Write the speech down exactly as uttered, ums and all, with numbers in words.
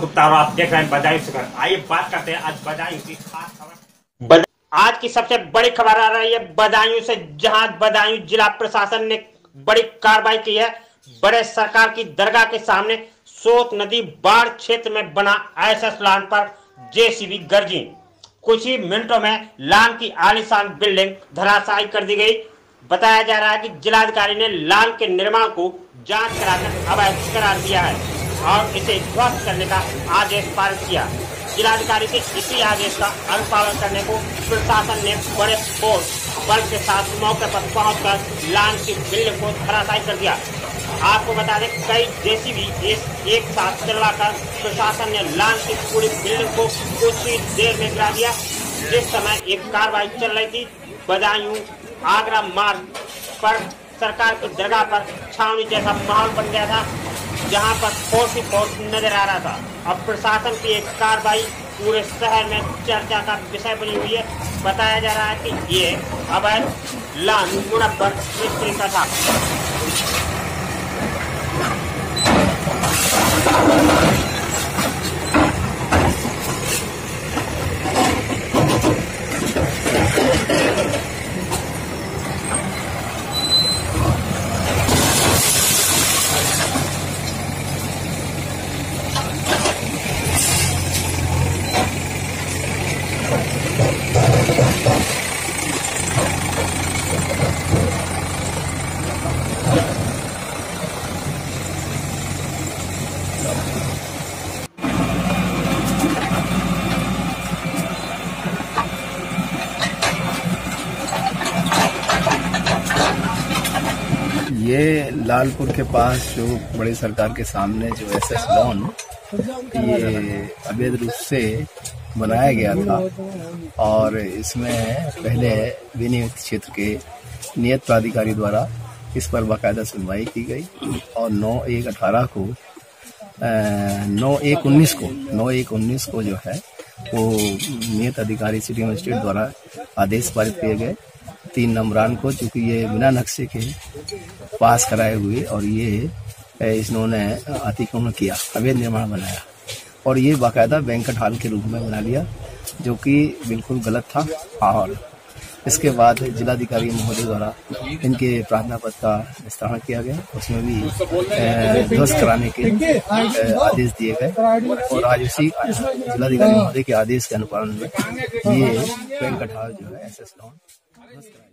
गुप्ता और आप देख रहे हैं बदायूं से खबर। आइए बात करते हैं आज बदायूं की खास खबर। आज की सबसे बड़ी खबर आ रही है बदायूं से, जहां बदायूं जिला प्रशासन ने बड़ी कार्रवाई की है। बड़े सरकार की दरगाह के सामने सोत नदी बाढ़ क्षेत्र में बना एसएस लॉन पर जेसीबी गर्जी। कुछ ही मिनटों में लॉन की आलीशान बिल्डिंग धराशायी कर दी गई। बताया जा रहा है कि जिलाधिकारी ने लॉन के निर्माण को जांच कराकर अवैध करार दिया है और इसे ध्वस्त करने का आदेश पारित किया। जिलाधिकारी के इसी आदेश का अनुपालन करने को प्रशासन ने बड़े फोर्स बल के साथ मौके पर पहुंचकर लॉन की बिल्डिंग को धराशायी कर दिया। आपको बता दें, कई जेसीबी एक, एक साथ चलवाकर प्रशासन ने लॉन की पूरी बिल्डिंग को कुछ ही देर में गिरा दिया। जिस समय एक कार्रवाई चल रही थी, बदायूं आगरा मार्ग पर सरकार की दरगाह पर छावनी जैसा माहौल बन गया था, जहां पर फोर्स ही फोर्स नजर आ रहा था। अब प्रशासन की एक कार्रवाई पूरे शहर में चर्चा का विषय बनी हुई है। बताया जा रहा है कि ये अवैध लॉन मुनव्वर मिस्त्री का था। ये लालपुर के पास जो बड़ी सरकार के सामने जो एसएस लॉन ये अवैध रूप से बनाया गया था और इसमें पहले विनियुक्त क्षेत्र के नियत प्राधिकारी द्वारा इस पर बाकायदा सुनवाई की गई और नौ एक अठारह को नौ एक उन्नीस को नौ एक उन्नीस को जो है वो नियत अधिकारी सिटी मजिस्ट्रेट द्वारा आदेश पारित किए गए तीन नंबरान को, चूंकि ये बिना नक्शे के पास कराए हुए और ये इन्होंने अतिक्रमण किया, अवैध निर्माण बनाया और ये बाकायदा बैंक्वेट हॉल के रूप में बना लिया, जो कि बिल्कुल गलत था। और इसके बाद जिलाधिकारी महोदय द्वारा इनके प्रार्थना पत्र का विस्तारण किया गया, उसमें भी ध्वस्त कराने के आदेश दिए गए और आज उसी जिलाधिकारी महोदय के आदेश के अनुपालन में ये बैंक्वेट हॉल जो है एसएस लॉन ध्वस्त कराया।